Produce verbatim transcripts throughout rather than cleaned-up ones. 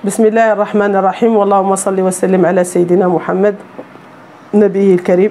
بسم الله الرحمن الرحيم، واللهم صل وسلم على سيدنا محمد نبيه الكريم.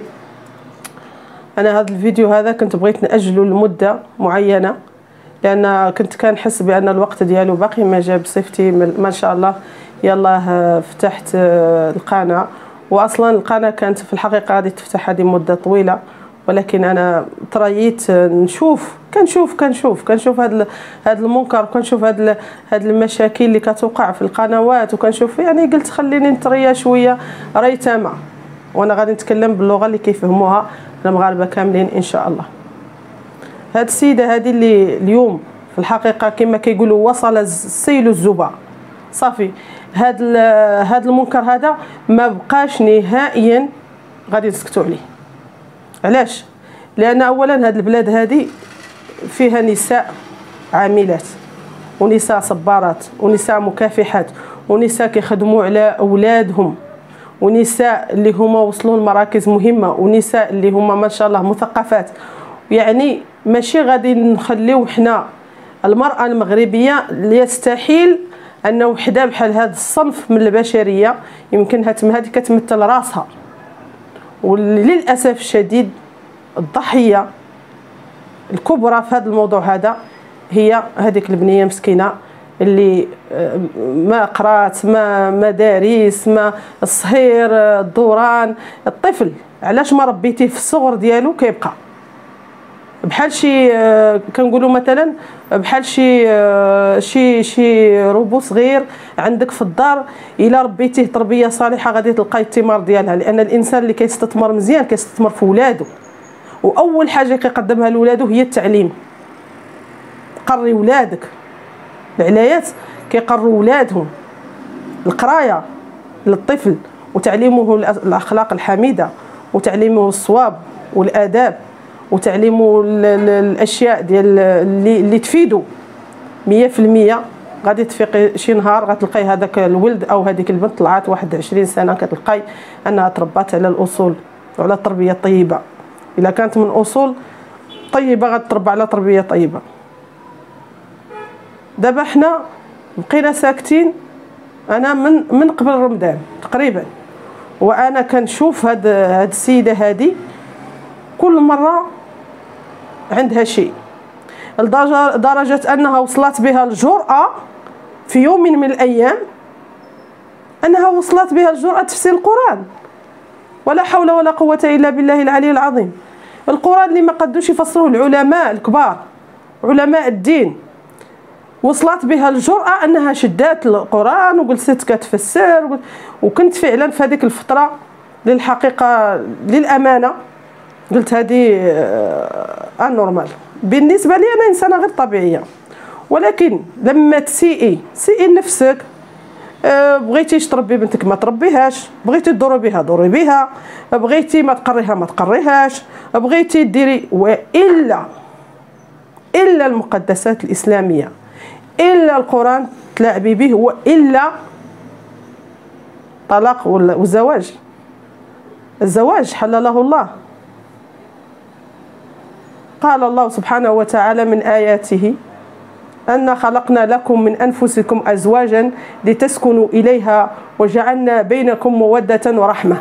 انا هذا الفيديو هذا كنت بغيت ناجله لمده معينه، لان كنت كنحس بان الوقت ديالو باقي ما جا بصفتي. ما شاء الله يلاه فتحت القناه، واصلا القناه كانت في الحقيقه غادي تفتح هذه مده طويله، ولكن انا تريت نشوف كنشوف كنشوف كنشوف هذا هذا المنكر، وكنشوف هذا هذه المشاكل اللي كتوقع في القنوات، وكنشوف يعني قلت خليني نتريا شويه ريتما، وانا غادي نتكلم باللغه اللي كيفهموها المغاربه كاملين ان شاء الله. هاد السيده هذه اللي اليوم في الحقيقه كما كيقولوا وصل السيل الزبا، صافي هاد هاد المنكر هذا ما بقاش نهائيا غادي نسكتوا عليه. علاش؟ لان اولا هاد البلاد هذه فيها نساء عاملات، ونساء صبارات، ونساء مكافحات، ونساء كيخدموا على اولادهم، ونساء اللي هما وصلوا لمراكز مهمه، ونساء اللي هما ما شاء الله مثقفات. يعني ماشي غادي نخليو حنا المراه المغربيه يستحيل ان وحده بحال هذا الصنف من البشريه يمكنها هذه كتمثل راسها. وللاسف الشديد الضحيه الكبرى في هذا الموضوع هذا هي هذيك البنيه مسكينه اللي ما قرات، ما مدارس، ما الصهير، الدوران، الطفل علاش ما ربيتيه في الصغر ديالو كيبقى بحال شي كنقولوا مثلا بحال شي شي شي روبو صغير عندك في الدار. الا ربيتيه تربيه صالحه غادي تلقاي الثمار ديالها، لان الانسان اللي كيستثمر مزيان كيستثمر في ولادو، واول حاجه كيقدمها لولادو هي التعليم. قري ولادك، العلايات كيقروا ولادهم القرايه للطفل، وتعليمه الاخلاق الحميده، وتعليمه الصواب والاداب، وتعليمه الاشياء ديال اللي, اللي تفيدو مية في المية. غادي تفيقي شي نهار غتلقاي هذاك الولد او هذيك البنت طلعت واحد عشرين سنه كتلقاي انها تربات على الاصول وعلى التربيه الطيبه. الا كانت من اصول طيبه غتربى على تربيه طيبه. دابا حنا بقينا ساكتين. انا من من قبل رمضان تقريبا وانا كنشوف هاد هاد السيده هذه كل مره عندها شيء، لدرجه انها وصلت بها الجرأه في يوم من الايام انها وصلت بها الجرأه تفسير القران. ولا حول ولا قوه الا بالله العلي العظيم. القران اللي ما قدوش يفسروه العلماء الكبار، علماء الدين، وصلت بها الجرأة انها شدات القرآن وجلست كتفسر. وكنت فعلا في هذيك الفترة للحقيقة للأمانة قلت هذه انورمال بالنسبة لي، انا انسانة غير طبيعية. ولكن لما تسيئي سيئي لنفسك. بغيتيش تربي بنتك ما تربيهاش، بغيتي تدوري بها دوري بها، بغيتي ما تقريها ما تقريهاش، بغيتي ديري والا الا المقدسات الإسلامية، إلا القرآن تلاعبي به، وإلا طلاق والزواج. الزواج حلله الله. قال الله سبحانه وتعالى من آياته أن خلقنا لكم من أنفسكم أزواجا لتسكنوا إليها وجعلنا بينكم مودة ورحمة.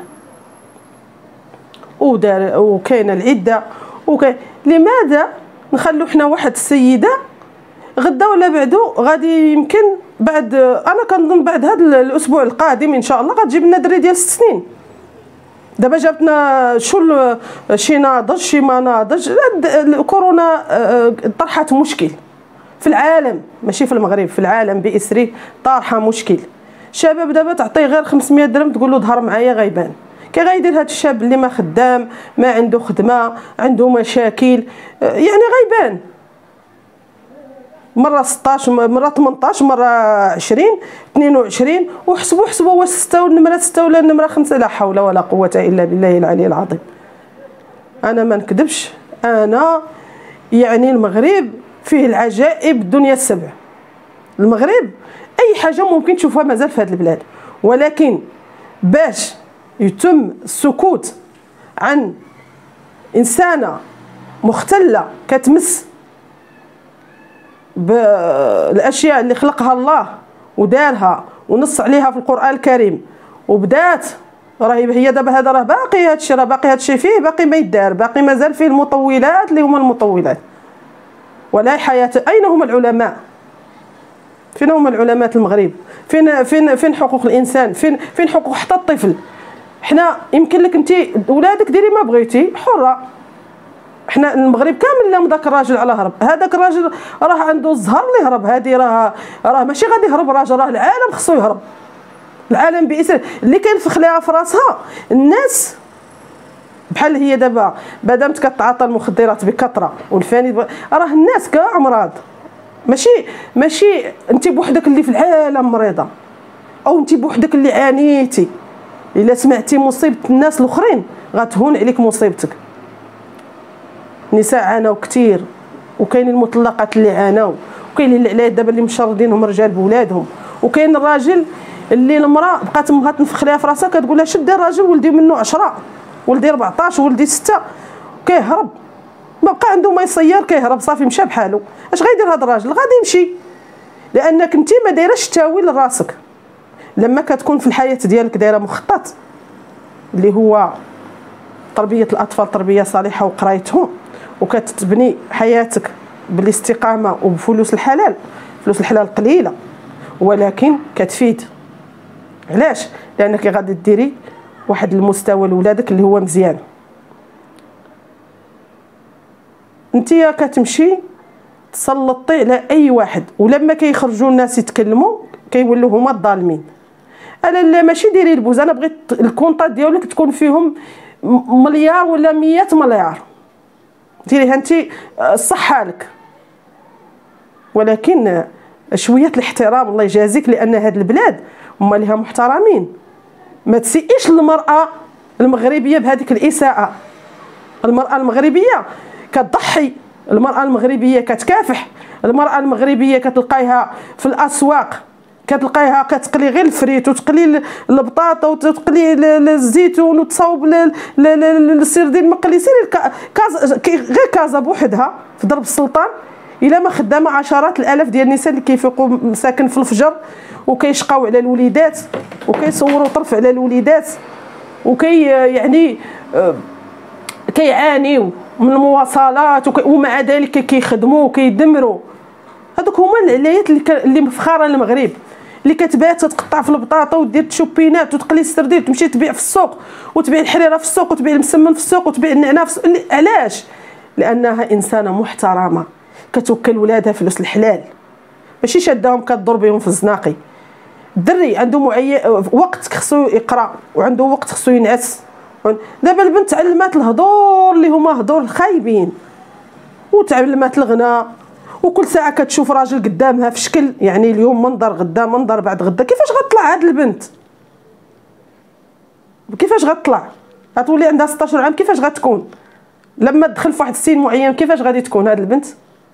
ودار وكاين العدة وكاين. لماذا نخلو حنا واحد السيدة غدا ولا بعدو غادي يمكن بعد، انا كنظن بعد هذا الاسبوع القادم ان شاء الله غتجيب لنا دري ديال ست سنين. دابا جابتنا شو شي ناضج شي ما ناضج. الكورونا طرحت مشكل في العالم، ماشي في المغرب، في العالم باسره طارحه مشكل. شباب دابا تعطيه غير خمسمية درهم تقول له ظهر معايا غيبان. كي غيدير هذا الشاب اللي ما خدام، ما عنده خدمه، عنده مشاكل، يعني غيبان. مره ستطاش، مره ثمنطاش، مره عشرين، اثنين وعشرين، وحسبوا حسبوا واش ستة النمره ستة ولا النمره خمسة. لا حول ولا قوه الا بالله العلي العظيم. انا ما نكذبش، انا يعني المغرب فيه العجائب الدنيا السبع. المغرب اي حاجه ممكن تشوفها مازال في هذه البلاد، ولكن باش يتم السكوت عن انسانه مختله كتمس بالاشياء اللي خلقها الله ودارها ونص عليها في القران الكريم وبدات، راهي هي دابا هذا راه باقي هذا الشيء، راه باقي هذا الشيء فيه باقي ما يدار، باقي مازال فيه المطولات اللي هما المطولات ولا حياه. اين هم العلماء؟ فين هما العلماء المغرب؟ فين فين فين حقوق الانسان؟ فين فين حقوق حتى الطفل؟ حنا يمكن لك انت ولادك ديري ما بغيتي حره، حنا المغرب كامل لام داك الراجل على هرب، هذاك الراجل راه عنده الزهر اللي هرب، هذه راه راه ماشي غادي يهرب راجل، راه العالم خصو يهرب، العالم باسره اللي كينفخ لها في راسها الناس. بحال هي دابا مادامت كتعاطى المخدرات بكثره والفاني راه الناس كاع امراض، ماشي ماشي انت بوحدك اللي في العالم مريضه او انت بوحدك اللي عانيتي. الا سمعتي مصيبه الناس الاخرين غتهون عليك مصيبتك. النساء عانوا كثير، وكاين المطلقات اللي عانوا، وكاين اللي علاه دابا اللي مشردينهم رجال بولادهم، وكاين الراجل اللي المراه بقات امها تنفخ ليها في راسها كتقول لها شدي الراجل ولدي منه عشرة ولدي أربعطاش ولدي ستة، كيهرب ما بقى عنده ما يصير كيهرب صافي مشى بحالو. اش غيدير هذا الراجل؟ غادي يمشي، لانك انت ما دايرهش التاويل لراسك. لما كتكون في الحياه ديالك دايره مخطط اللي هو تربيه الاطفال تربيه صالحه وقرايتهم، وكتبني حياتك بالاستقامه وبفلوس الحلال، فلوس الحلال قليله ولكن كتفيد. علاش؟ لانك غادي ديري واحد المستوى لولادك اللي هو مزيان. انت كتمشي تسلطي على اي واحد، ولما كيخرجوا الناس يتكلموا كيولوا هما الظالمين. انا لا ماشي ديري البوز، انا بغيت الكونطات ديالك تكون فيهم مليار ولا مية مليار، ديريها انت الصحه لك، ولكن شويه الاحترام الله يجازيك، لان هاد البلاد هما ليها محترمين. ما تسيئش المراه المغربيه بهذيك الاساءه. المراه المغربيه كتضحي، المراه المغربيه كتكافح، المراه المغربيه كتلقايها في الاسواق كتلقايها كتقلي غير الفريت وتقلي البطاطا وتقلي الزيتون وتصاوب السردين مقلي. سيري غير كازا بوحدها في درب السلطان الا ما خدامه عشرات الالاف ديال النساء اللي كيفيقوا مساكن في الفجر وكيشقاو على الوليدات وكيصوروا طرف على الوليدات وكي يعني كيعانيو من المواصلات ومع ذلك كيخدموا وكيدمروا. هذوك هما العلايات اللي اللي مفخره المغرب، اللي كتبات تقطع في البطاطا ودير تشوبينات وتقلي السردين وتمشي تبيع في السوق وتبيع الحريره في السوق وتبيع المسمن في السوق وتبيع النعناع في السوق. علاش؟ لانها انسانه محترمه كتوكل ولادها فلوس الحلال، ماشي شاداهم كتضرب بهم في الزناقي. الدري عنده معين وقت خصو يقرا وعنده وقت خصو ينعس. دابا البنت تعلمات الهضور اللي هما هضور خايبين، وتعلمات الغناء، وكل ساعه كتشوف راجل قدامها في شكل، يعني اليوم منظر غدا منظر بعد غدا. كيفاش غتطلع هاد البنت؟ كيفاش غتطلع؟ غتولي عندها ستطاش عام، كيفاش غتكون لما تدخل في واحد السن معين؟ كيفاش غادي تكون هاد البنت؟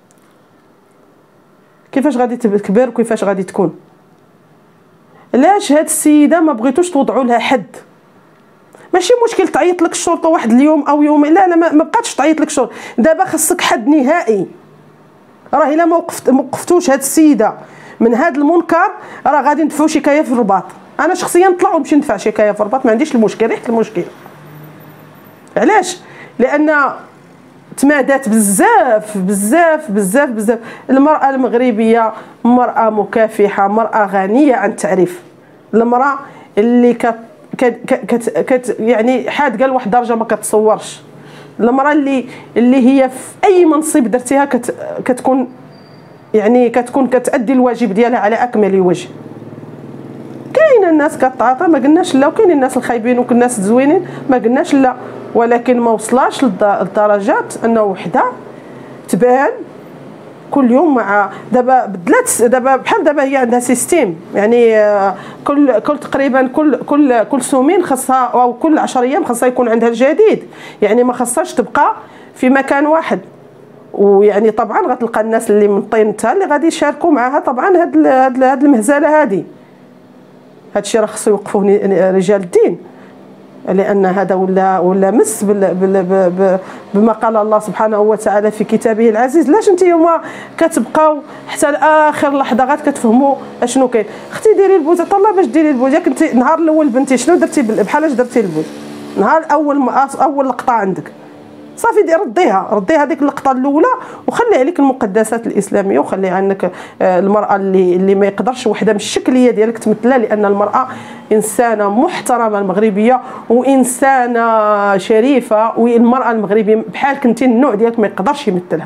كيفاش غادي تكبر وكيفاش غادي تكون؟ علاش هاد السيده ما بغيتوش توضعوا لها حد؟ ماشي مشكل تعيط لك الشرطه واحد اليوم او يومين، لا لا ما بقاتش تعيط لك الشرطه، دابا خاصك حد نهائي. راه الا ما وقفت ما وقفتوش هاد السيده من هاد المنكر راه غادي ندفعوا شكايه في الرباط. انا شخصيا نطلع ونمشي ندفع شكايه في الرباط، ما عنديش المشكل، ريحه المشكل. علاش؟ لان تمادات بزاف بزاف بزاف بزاف. المراه المغربيه مراه مكافحه، مراه غنيه عن التعريف، المراه اللي كت كت كت يعني حاد قال واحد درجه ما كتصورش. المراه اللي اللي هي في اي منصب درتيها كت كتكون يعني كتكون كتأدي الواجب ديالها على اكمل وجه. كاين الناس كتعاطى ما قلناش لا، وكاين الناس الخايبين وكاين الناس الزوينين ما قلناش لا، ولكن ما وصلاش للدرجات انه وحده تبان كل يوم. مع دابا بدلات دابا بحال دابا هي عندها سيستيم، يعني كل كل تقريبا كل كل كل سومين خاصها او كل عشر ايام خاصها يكون عندها الجديد، يعني ما خاصهاش تبقى في مكان واحد. ويعني طبعا غتلقى الناس اللي من طينتها اللي غادي يشاركوا معها طبعا هاد هاد المهزله هذه. هادشي راه خصو يوقفوه رجال الدين. لأن هذا ولا ولا مس بما قال الله سبحانه وتعالى في كتابه العزيز. لاش انت يوم كتبقاو حتى لاخر لحظه غاد كتفهموا اشنو كاين؟ اختي ديري البوز، طلع باش ديري البوز. ياك انت النهار الاول بنتي شنو درتي بحال اش درتي البوز؟ نهار اول اول لقطه عندك صافي دير رديها رديها هذيك اللقطه الاولى وخلي عليك المقدسات الاسلاميه وخلي عنك المراه اللي اللي ما يقدرش وحده من الشكليه ديالك تمثلها، لان المراه انسانه محترمه المغربيه وانسانه شريفه، والمراه المغربيه بحالك انت النوع ديالك ما يقدرش يمثلها،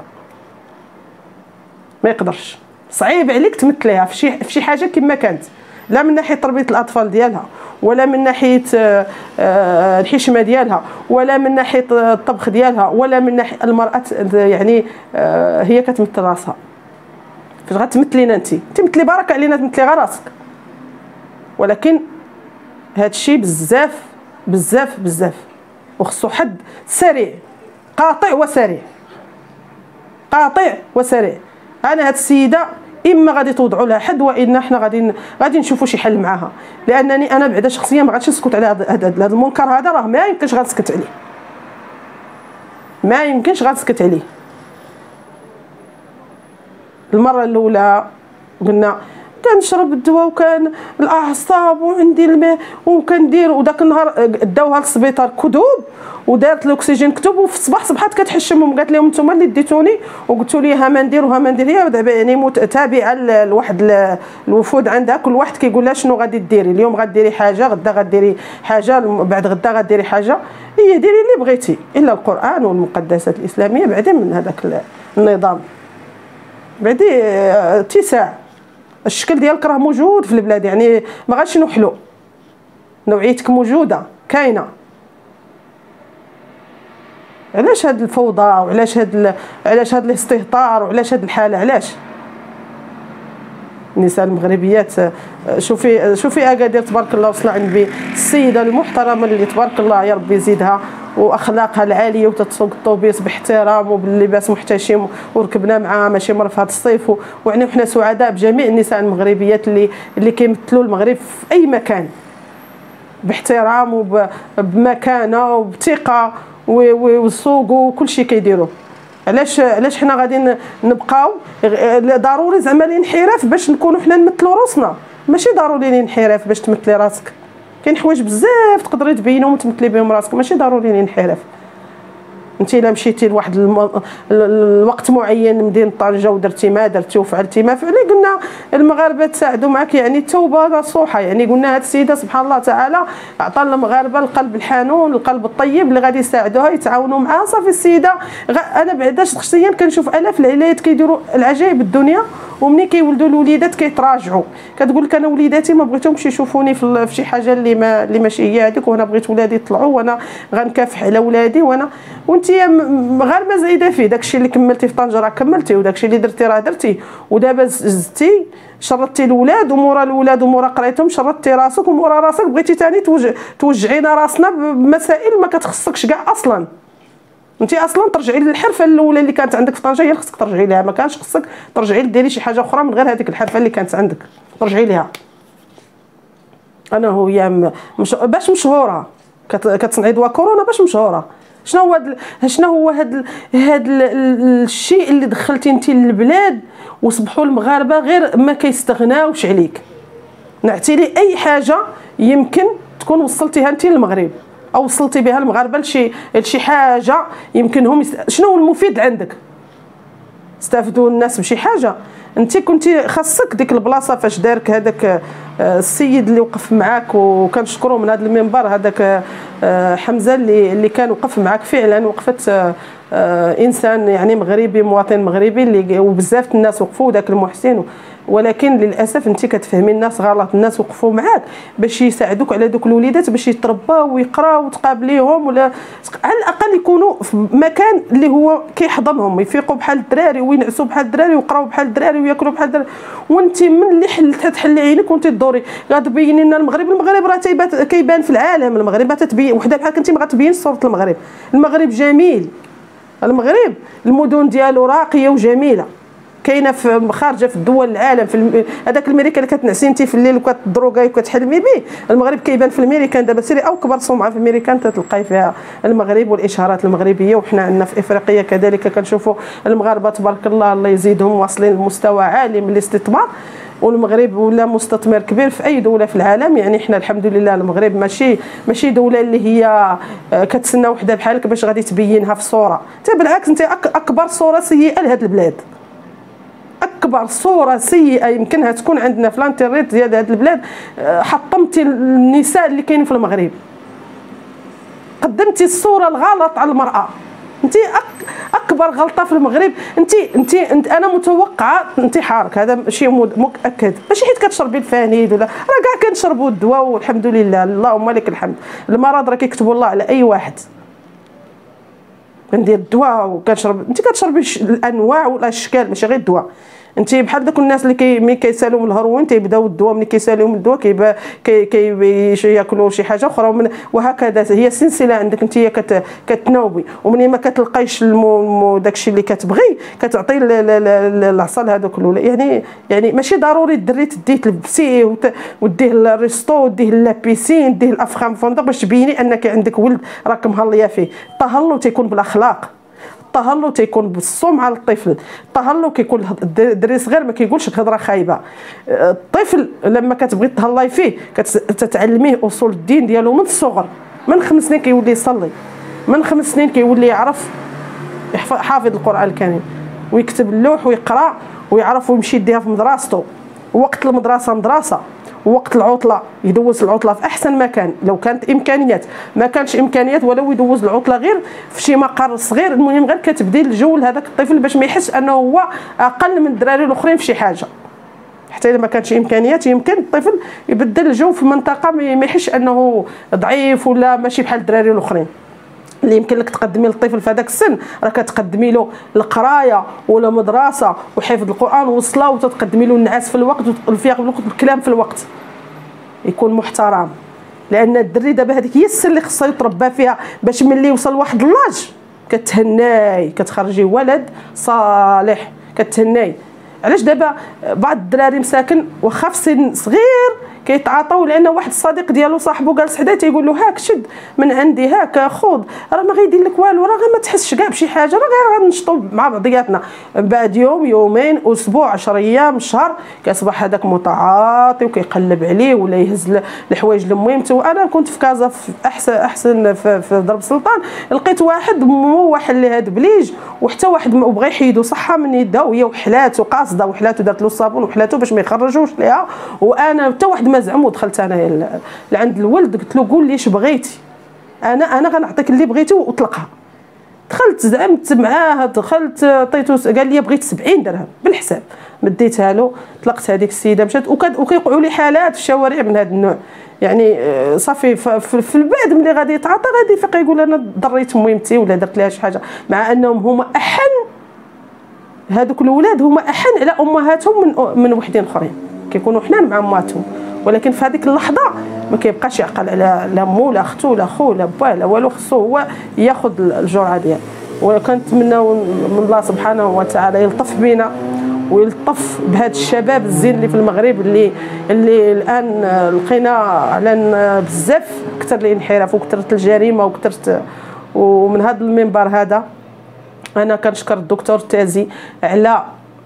ما يقدرش، صعيب عليك تمثليها في شي في شي حاجه كما كانت، لا من ناحيه تربيه الاطفال ديالها ولا من ناحيه الحشمه ديالها ولا من ناحيه الطبخ ديالها ولا من ناحيه المراه يعني هي كتمثل راسها. فاش غتمثلينا انت تمثلي بركه علينا تمثلي غير راسك، ولكن هذا الشيء بزاف بزاف بزاف وخصو حد سريع قاطع وسريع قاطع وسريع. انا هاد السيده اما غادي توضعوا لها حد والا حنا غادي غادي نشوفوا شي حل معاها، لانني انا بعدا شخصيا ما غاديش نسكت على هذا هذا المنكر هذا، راه ما يمكنش غنسكت عليه، ما يمكنش غنسكت عليه. المره الاولى قلنا كنشرب الدواء وكان الاعصاب وعندي الماء وكندير، وداك النهار داوها للسبيطار كذوب ودارت الاكسجين كتب، وفي الصباح صبحات كتحشمهم قالت لهم نتوما اللي ديتوني وقلتوا لي ها ما ندير وها ما ندير. هي دابا يعني متابعه لواحد الوفود عندها، كل واحد كيقول لها شنو غادي ديري، اليوم غديري حاجه غدا غديري حاجه بعد غدا غديري حاجه، هي ديري اللي بغيتي الا القران والمقدسات الاسلاميه بعدين من هذاك النظام بعدي اتساع. الشكل ديالك راه موجود في البلاد، يعني ما غاديش نوحلو، نوعيتك موجوده كاينه. علاش هاد الفوضى وعلاش هاد علاش هاد الاستهتار وعلاش هاد الحاله؟ علاش النساء المغربيات؟ شوفي شوفي اكادير تبارك الله وصل عند بي السيده المحترمه اللي تبارك الله يا ربي يزيدها واخلاقها العاليه وتتسوق الطوبيس باحترام وباللباس محتشم، وركبنا معاها ماشي مره في هذا الصيف، ويعني حنا سعداء بجميع النساء المغربيات اللي اللي كيمثلوا المغرب في اي مكان باحترام وبمكانه وبثقه والسوق وكل شيء كيديروه. علاش علاش حنا غادي نبقاو ضروري زعما الانحراف باش نكونوا حنا نمثلوا روسنا؟ ماشي ضروري الانحراف باش تمثلي راسك، كاين حوايج بزاف تقدري تبينهم وتمثلي بهم راسك، ماشي ضروري الانحراف. انت الا مشيتي لواحد الم... الوقت معين لمدينه طنجه ودرتي ما درتي وفعلتي ما فعلي، قلنا المغاربه تساعدوا معك، يعني التوبه نصوحه، يعني قلنا هاد السيده سبحان الله تعالى عطى المغاربه القلب الحنون القلب الطيب اللي غادي يساعدوها يتعاونوا معها. صافي السيده غ... انا بعدا شخصيا كنشوف الاف العائلات كيديروا العجائب الدنيا، ومني كيولدوا الوليدات كيتراجعوا، كتقول لك انا وليداتي ما بغيتهمش يشوفوني في شي حاجه اللي ما اللي ماشي هي هذيك، وانا بغيت ولادي يطلعوا وانا غنكافح على ولادي، وانا وانت مغاربه زايده فيه داكشي اللي كملتي في طنجه راه كملتي، وداكشي اللي درتي راه درتي، ودابا زدتي شردتي الاولاد ومورا الاولاد ومورا قريتهم شردتي راسك ومورا راسك بغيتي ثاني توجع توجعينا راسنا بمسائل ما كتخصكش كاع اصلا. انت اصلا ترجعي للحرفه الاولى اللي كانت عندك في طنجه هي اللي خصك ترجعي لها، ما كانش خصك ترجعي ديري شي حاجه اخرى من غير هذيك الحرفه اللي كانت عندك، ترجعي ليها. انا هي مش باش مشهوره كتصنعي دواء كورونا باش مشهوره. شنو هو هاد شنو هو هاد هاد الشيء اللي دخلتي انت للبلاد وصبحوا المغاربه غير ما كيستغناوش عليك؟ نعتي لي اي حاجه يمكن تكون وصلتيها انت للمغرب او وصلتي بها المغاربه لشي لشي حاجه يمكن هم يست... شنو هو المفيد عندك؟ استافدوا الناس بشي حاجه. انت كنتي خاصك ديك البلاصه فاش دارك هذاك السيد اللي وقف معاك، وكنشكروا من هذا المنبر هذاك حمزه اللي اللي كان وقف معاك فعلا وقفت انسان يعني مغربي مواطن مغربي اللي وبزاف الناس وقفوا وداك المحسن، ولكن للاسف انت كتفهمي الناس غلط. الناس وقفوا معاك باش يساعدوك على دوك الوليدات باش يترباو ويقراو وتقابليهم، ولا على الاقل يكونوا في مكان اللي هو كيحضنهم، يفيقوا بحال الدراري وينعسوا بحال الدراري ويقراو بحال الدراري وياكلوا بحال الدراري. وانت من اللي حلت تحلي عينك وانت تدوري غتبيني لنا المغرب. المغرب راه كيبان في العالم، المغرب تتبين وحده بحال كنتي ما غتبين صوره المغرب. المغرب جميل، المغرب المدن ديالو راقيه وجميله، كاينه في خارجه في الدول العالم، في هذاك الميريكان اللي كتنعسي انت في الليل وكتدروغاي وكتحلمي به، المغرب كيبان في الميريكان. دابا سيري او كبر سمعه في الميريكان تلقاي فيها المغرب والاشارات المغربيه. وحنا عندنا في افريقيا كذلك كنشوفوا المغاربه تبارك الله الله يزيدهم واصلين لمستوى عالي من الاستثمار، والمغرب ولا مستثمر كبير في اي دوله في العالم. يعني حنا الحمد لله المغرب ماشي ماشي دوله اللي هي كتسنى وحده بحالك باش غادي تبينها في صوره، حتى بالعكس انت اكبر صوره سيئه لهذه البلاد، اكبر صوره سيئه يمكنها تكون عندنا في الانترنت ديال هذه البلاد. حطمتي النساء اللي كاينين في المغرب، قدمتي الصوره الغلط على المراه. انت أك اكبر غلطه في المغرب انت انت, انت انا متوقعه انتحارك، هذا شيء مؤكد، ماشي حيت كتشربي الفانيد ولا راه كاع كنشربوا الدواء والحمد لله اللهم لك الحمد. المرض راه كيكتبوا الله على اي واحد، كندير الدواء وكنشرب. انت كتشربي الانواع ولا الاشكال ماشي غير الدواء. انت بحال دوك الناس اللي كي ملي كيسالوهم الهروين تيبداو الدواء، ملي كيسالوهم الدواء كيبا كي كي ياكلوا شي حاجه اخرى ومن وهكذا. هي سلسله عندك انت كت كتناوبي، ومنين ما كتلقايش داكشي اللي كتبغي كتعطي العصا لهذوك الاولاد. يعني يعني ماشي ضروري الدري تديه تلبسيه وديه للريستو وديه لابيسين ديه الافخام فندق باش تبيني انك عندك ولد راك مهليه فيه. التهلو تيكون بالاخلاق، التهلو تيكون بالصوم على الطفل، التهلو كيكون الدري صغير ما كيقولش الهضره خايبه. الطفل لما كتبغي تهلاي فيه كتتعلميه اصول الدين ديالو من الصغر، من خمس سنين كيولي يصلي، من خمس سنين كيولي يعرف حافظ القران الكريم ويكتب اللوح ويقرا ويعرف ويمشي يديها في مدرسته. وقت المدرسه مدرسه، وقت العطله يدوز العطله في احسن مكان لو كانت امكانيات. ما كانش امكانيات ولو يدوز العطله غير في شي مقر صغير، المهم غير كتبديل الجو لهذاك الطفل باش ما يحسش انه هو اقل من الدراري الاخرين في شي حاجه. حتى اذا ما كانش امكانيات يمكن الطفل يبدل الجو في منطقه ما يحسش انه ضعيف ولا ماشي بحال الدراري الاخرين. اللي يمكن لك تقدمي للطفل في هذاك السن راه كتقدمي له القرايه ولا مدرسه وحفظ القران والصلاه، وتقدمي له النعاس في الوقت والفياق في الوقت والكلام في الوقت، يكون محترم. لان الدري دابا هذيك هي السن اللي خصها يتربى فيها باش ملي يوصل لواحد اللاج كتهناي كتخرجي ولد صالح كتهناي. علاش دابا بعض الدراري مساكن واخا في سن صغير كيتعاطاو لان واحد الصديق ديالو صاحبو جالس حداه تيقول له هاك شد من عندي هاك خذ راه ما غيدير لك والو، راه غير ما تحسش كاع بشي حاجه، راه غير غنشطوا مع بعضياتنا. بعد يوم يومين اسبوع عشرة ايام شهر كيصبح هذاك متعاطي وكيقلب عليه ولا يهز الحوايج لميمته. وانا كنت في كازا في احسن احسن في, في ضرب سلطان، لقيت واحد مو واحد اللي هاد بليج وحتى واحد بغى يحيدو صحه من يده وهي وحلاتو قاصده وحلاتو دارت له الصابون وحلاتو باش ما يخرجوش ليها. وانا حتى واحد ما زعم ودخلت انا لعند الولد قلت له قول لي اش بغيتي، انا انا غنعطيك اللي بغيتي وطلقها. دخلت زعمت معاه دخلت عطيتو قال لي بغيت سبعين درهم بالحساب، مديتها له طلقت هذيك السيده مشات. وكيوقعوا لي حالات في الشوارع من هذا النوع. يعني صافي في البعد ملي غادي يتعاطى غادي يفيق يقول انا ضريت ميمتي ولا درت لها شي حاجه، مع انهم هما احن، هذوك الاولاد هما احن على امهاتهم من من وحدين اخرين كيكونوا حنان مع امهاتهم. ولكن في هذيك اللحظه ما كيبقاش يعقل على لا مو لا اختو لا خو لا با لا والو، خصو هو ياخذ الجرعه ديالو. وكنتمناو من الله سبحانه وتعالى يلطف بينا ويلطف بهذا الشباب الزين اللي في المغرب اللي اللي الان لقينا على بزاف كثر الانحراف وكثرت الجريمه وكثرت. ومن هذا المنبر هذا انا كنشكر الدكتور تازي على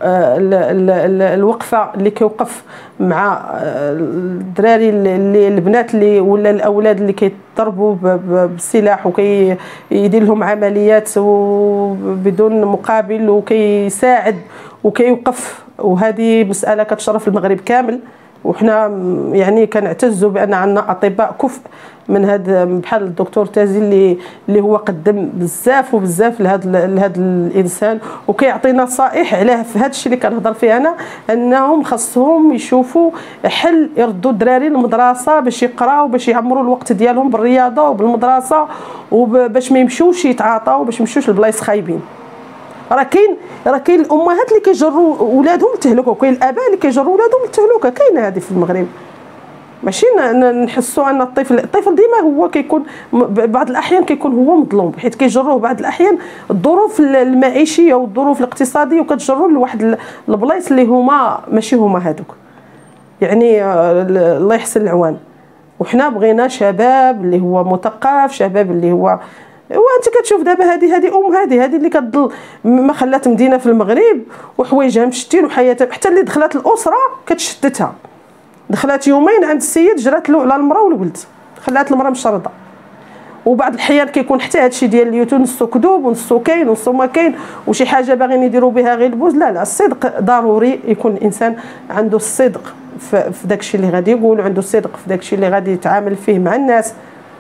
الوقفه اللي كيوقف مع الدراري اللي البنات اللي ولا الاولاد اللي كيضربوا بالسلاح وكيدير لهم عمليات بدون مقابل وكيساعد وكيوقف. وهذه مساله كتشرف المغرب كامل، وحنا يعني كنعتزوا بان عندنا اطباء كفء من هذا بحال الدكتور تازي اللي اللي هو قدم بزاف وبزاف لهذا لهذا الانسان وكيعطي نصائح عليه في هذا الشيء اللي كنهضر فيه انا، انهم خاصهم يشوفوا حل يردوا الدراري للمدرسه باش يقراو باش يعمروا الوقت ديالهم بالرياضه وبالمدرسه وباش ما يمشوش يتعاطاو باش ما يمشوش لبلايص خايبين. راه كاين راه كاين الامهات اللي كيجروا ولادهم للتهلكه وكاين الاباء اللي كيجروا ولادهم للتهلكه، كاينه هذه في المغرب. ماشي نحسوا ان الطفل الطفل ديما هو كيكون بعض الاحيان كيكون هو مظلوم، حيت كيجروه بعض الاحيان الظروف المعيشيه والظروف الاقتصاديه وكتجروا لواحد البلايص اللي هما ماشي هما هذوك. يعني الله يحسن العوان. وحنا بغينا شباب اللي هو مثقف، شباب اللي هو وانت كتشوف دابا هذه هذه ام هذه هذه اللي كتضل ما خلات مدينه في المغرب وحوايجها مشتين وحياتها، حتى اللي دخلت الاسره كتشتتها. دخلت يومين عند السيد جرات له على المراه والولد، خلات المراه مشرده. وبعض الاحيان كيكون حتى هادشي ديال اليوتيوب نصو كذوب ونصو كاين ونصو ما كاين وشي حاجه باغيين يديروا بها غير البوز. لا لا، الصدق ضروري يكون الانسان عنده الصدق في داكشي اللي غادي يقول، وعنده الصدق في داكشي اللي غادي يتعامل فيه مع الناس.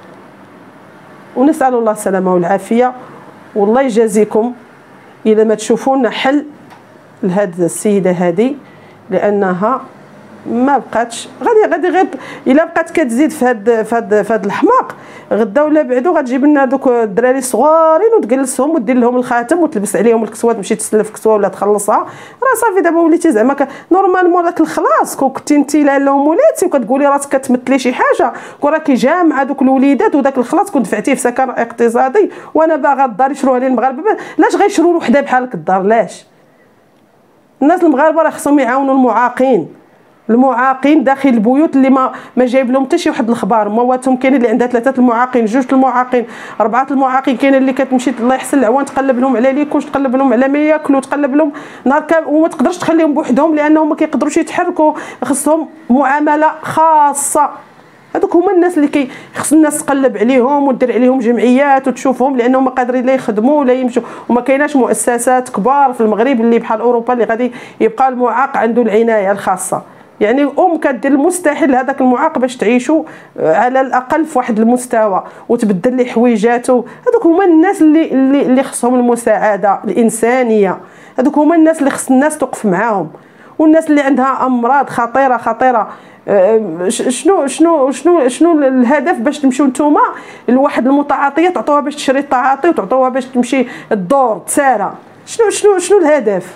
ونسال الله السلامه والعافيه. والله يجازيكم الا ما تشوفوا لنا حل لهاد السيده هذه، لانها ما بقاتش غادي غادي غير الا بقات كتزيد في هاد في هاد في هاد الحماق، غدا ولا بعدو غتجيب لنا دوك الدراري الصغارين وتجلسهم ودير لهم الخاتم وتلبس عليهم الكسوه، تمشي تسلف كسوه ولا تخلصها. راه صافي دابا وليتي زعما نورمالمون داك الخلاص كنتي انت لاله ومولاتي وكتقولي راسك كتمثلي شي حاجه، كون راكي جامعه دوك الوليدات وداك الخلاص كنت دفعتيه في سكن اقتصادي وانا باغا الدار يشروها لي المغاربه. لاش غيشروا وحده بحالك الدار؟ لاش؟ الناس المغاربه راه خصهم يعاونوا المعاقين، المعاقين داخل البيوت اللي ما ما جايب لهم حتى شي واحد الخبار. مواتهم كاين اللي عندها ثلاثه المعاقين، جوج المعاقين، اربعه المعاقين، كاين اللي كتمشي الله يحسن العوان تقلب لهم على ليكوش، تقلب لهم على ما ياكلوا، تقلب لهم نهار كامل وما تقدرش تخليهم بوحدهم لانهم ما كيقدروش يتحركوا، خصهم معامله خاصه. هذوك هما الناس اللي كي خص الناس تقلب عليهم ودير عليهم جمعيات وتشوفهم، لانهم ما قادرين لا يخدموا ولا يمشوا، وما كايناش مؤسسات كبار في المغرب اللي بحال اوروبا اللي غادي يبقى المعاق عنده العنايه الخاصه. يعني ام كدير المستحيل لهذاك المعاق باش تعيشوا على الاقل في واحد المستوى وتبدل ليه حويجاته. هذوك هما الناس اللي اللي, اللي خصهم المساعده الانسانيه، هذوك هما الناس اللي خص الناس توقف معاهم. والناس اللي عندها امراض خطيره خطيره، شنو شنو شنو شنو الهدف باش تمشيو نتوما لواحد المتعاطيه تعطوها باش تشري التعاطي وتعطوها باش تمشي الدور تسارى؟ شنو شنو شنو الهدف؟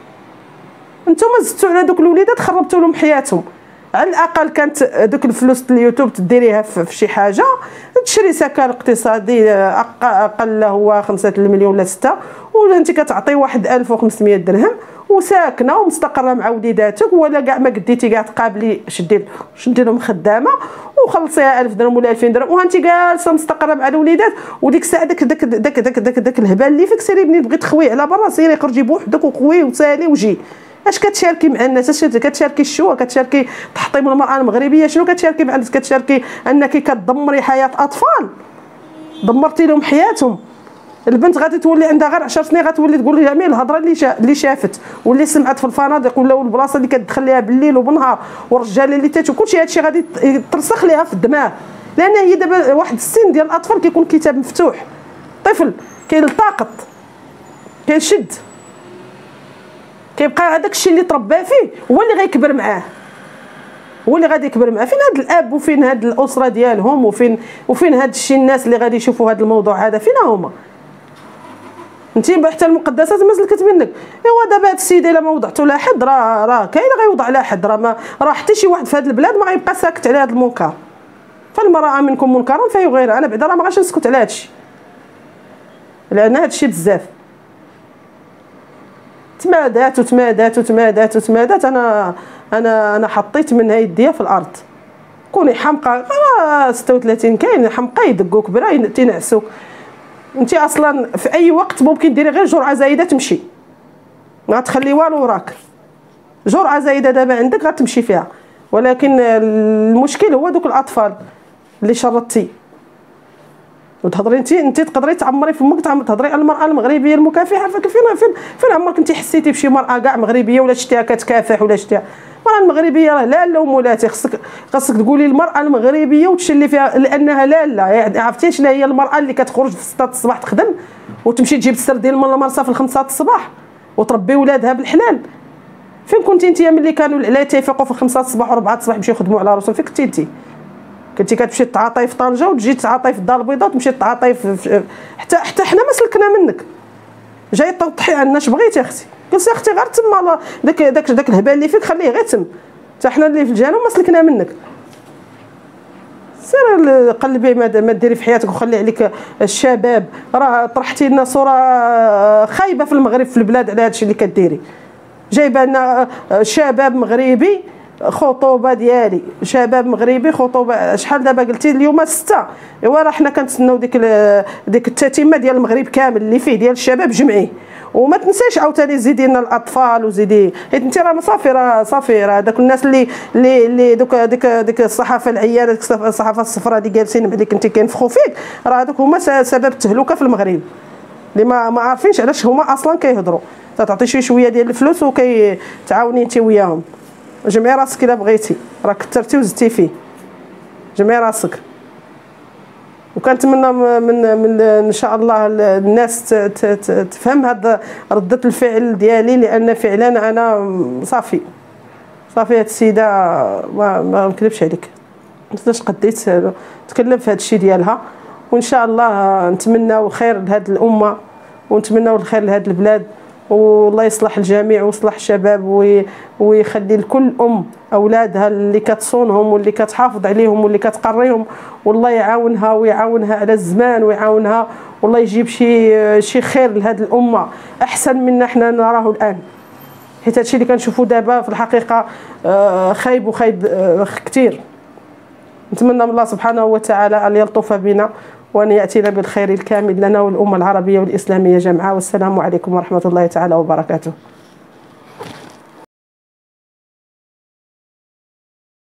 نتوما زدتوا على دوك الوليدات خربتوا لهم حياتهم. على الاقل كانت دوك الفلوس اليوتيوب تديريها في شي حاجه، تشري سكن اقتصادي اقل هو خمسة المليون ولا ستة، ولا انت كتعطي واحد ألف وخمسمية درهم وساكنه ومستقره مع وليداتك، ولا كاع ما قديتي كاع تقابلي شدي شدي لهم خدامه وخلصيها ألف درهم ولا ألفين درهم وانت جالسه مستقره مع الوليدات. وديك الساعه داك داك داك داك داك, داك الهبال اللي فيك سيري بني بغيت تخوي على برا، سيري خرجي بوحدك وخوي وسالي وجي. اش كتشاركي مع الناس؟ اش كتشاركي الشوا؟ كتشاركي تحطيم المراه المغربيه؟ شنو كتشاركي مع الناس؟ كتشاركي انك كتدمري حياه اطفال، دمرتي لهم حياتهم. البنت غادي تولي عندها غير عشر سنين غتولي تقول جميع الهضره اللي شا... اللي شافت واللي سمعت في الفنادق ولا البلاصه اللي كتدخل ليها بالليل وبالنهار، والرجال اللي تاتو كلشي هادشي غادي ترسخ ليها في الدماغ. لان هي دابا واحد السن ديال الاطفال كيكون كتاب مفتوح، طفل كيلتقط كيشد كيبقى هذاك الشيء اللي تربى فيه هو اللي غيكبر معاه، هو اللي غادي يكبر معاه. فين هاد الاب وفين هاد الاسره ديالهم وفين وفين هاد الشيء الناس اللي غادي يشوفوا هاد الموضوع هذا فين هما؟ انت حتى المقدسات ما سلكت منك. ايوا دابا هاد السيد الا ما وضعتو لا حد راه راه كاين غيوضع لا حد، راه ما راه حتى شي واحد في هاد البلاد ما غيبقى ساكت على هاد المنكر. فالمرأة منكم منكرا فيغيرها. انا بعدا راه ما غاش نسكت على هادشي، لان هادشي بزاف تمادات وتمادات وتمادات وتمادات. انا انا انا حطيت منها يديا في الارض. كوني حمقى راه ستة وثلاثين كاين حمقى يدقوك برا تينعسوك. انت اصلا في اي وقت ممكن ديري غير جرعه زايده تمشي، ما غتخلي والو وراك. جرعه زايده دابا عندك غتمشي فيها، ولكن المشكل هو دوك الاطفال اللي شرطتي. وتهضري انت انت تقدري تعمري فمك تهضري على المراه المغربيه المكافحه. فين فين فين عمرك انت حسيتي بشي مراه كاع مغربيه ولا شتيها كتكافح ولا شتيها؟ المراه المغربيه راه لاله ومولاتي. خصك خصك تقولي المراه المغربيه وتشلي فيها لانها لاله. يعني عرفتي شنو هي المراه اللي كتخرج في ستة الصباح تخدم وتمشي تجيب السردين من المرسى في خمسة الصباح وتربي ولادها بالحلال؟ فين كنتي انت ملي كانوا لا يتفقوا في خمسة الصباح و4 الصباح يمشيو يخدموا على راسهم؟ فين كنتي انت؟ كنتي كتمشي تعاطي في طنجه وتجي تعاطي في الدار البيضاء وتمشي تعاطي في حتى حتى حنا ما سلكنا منك. جاي تطحي عندنا اش بغيتي اختي؟ قلت يا اختي غير تما داك داك داك الهبال اللي فيك خليه غير تم. حتى حنا اللي في الجنوب ما سلكنا منك. سير قلبي ما ديري في حياتك وخلي عليك الشباب. راه طرحتي لنا صوره خايبه في المغرب في البلاد على هذا الشيء اللي كديري. جايبه لنا شباب مغربي خطوبه ديالي، شباب مغربي خطوبه. شحال دابا قلتي اليوم ستة؟ ايوا راه حنا كنتسناو ديك ديك التتمه ديال المغرب كامل اللي فيه ديال الشباب جمعيه. وما تنساش عاوتاني زيدي لنا الاطفال وزيدي، حيت انت راه صافي راه صافي راه داك الناس اللي اللي اللي دوك ديك ديك الصحافه العيانه، ديك الصحافه الصفراء اللي جالسين عليك انت كينفخوا فيك، راه هذوك هما سبب التهلكه في المغرب، اللي ما ما عارفينش علاش هما اصلا كيهضروا. تعطي شي شويه ديال الفلوس وكيتعاوني انت وياهم. جمعي راسك الا بغيتي، راه كثرتي وزدتي فيه. جمعي راسك. وكنتمنى من من ان شاء الله الناس تفهم هذا رده الفعل ديالي، لان فعلا انا صافي صافي هاد السيده ما ما نكذبش عليك، مازالش قديت نتكلم في هذا الشيء ديالها. وان شاء الله نتمناو الخير لهاد الامه ونتمناو الخير لهاد البلاد، والله يصلح الجميع ويصلح الشباب ويخلي لكل ام اولادها اللي كتصونهم واللي كتحافظ عليهم واللي كتقريهم، والله يعاونها ويعاونها على الزمان ويعاونها، والله يجيب شي شي خير لهذه الامه احسن منا حنا نراه الان. حيت هادشي اللي كنشوفوا دابا في الحقيقه خايب وخايب كثير. نتمنى من الله سبحانه وتعالى ان يلطف بنا وأن يأتينا بالخير الكامل لنا والأمة العربية والإسلامية جمعاء. والسلام عليكم ورحمة الله تعالى وبركاته.